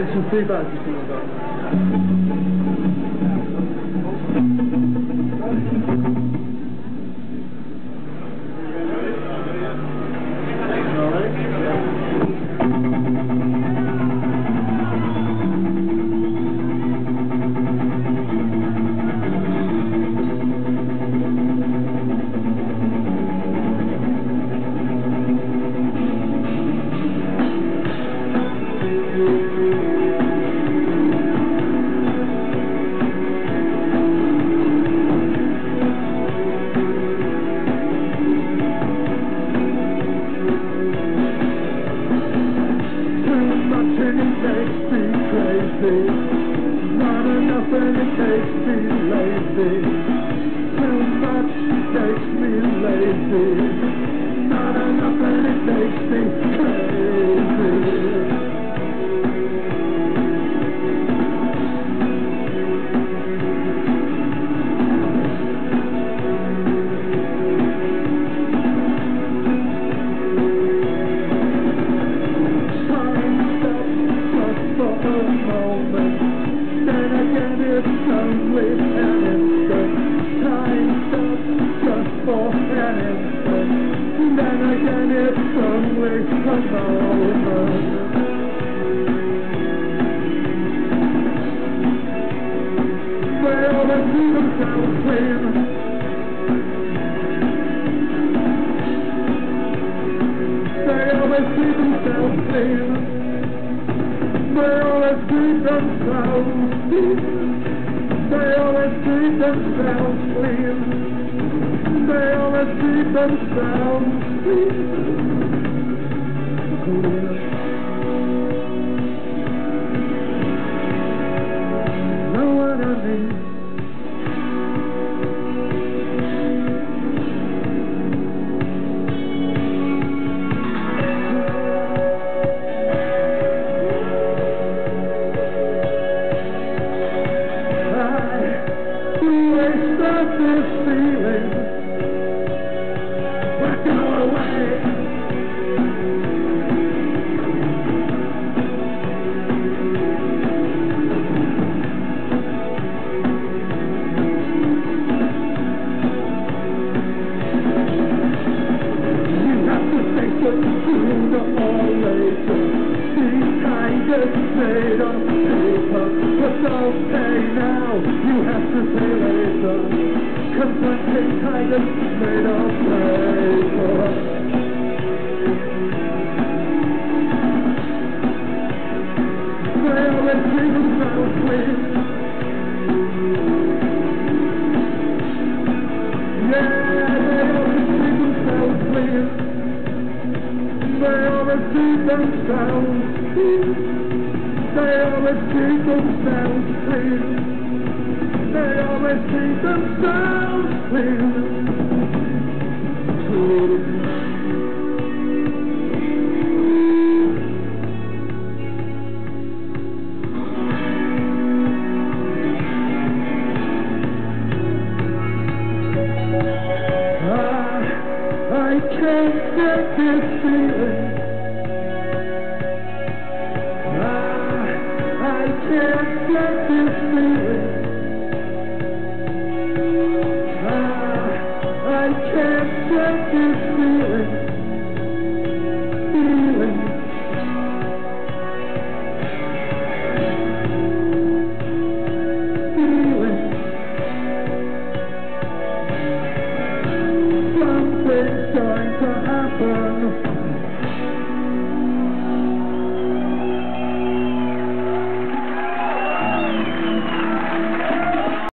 get some feedback or something like not enough and it makes me lazy. Too much makes me lazy. Not enough and it makes me crazy. Then again it's only a moment. They always see themselves clean. They always see themselves clean. They always see themselves clean. They always see themselves clean. They always see themselves clean. Know what I mean? I wasted this feeling. Go away. You have to face it sooner or later. These kind of made of paper, but okay now. You have to say later. Confronting tigers made of paper. They always see themselves clean. Yeah, they always see themselves clean. They always see themselves clean. They always see themselves clean. They always see themselves clean. I can't get this feeling. I can't get this feeling. I can't get this feeling. Something's going to happen.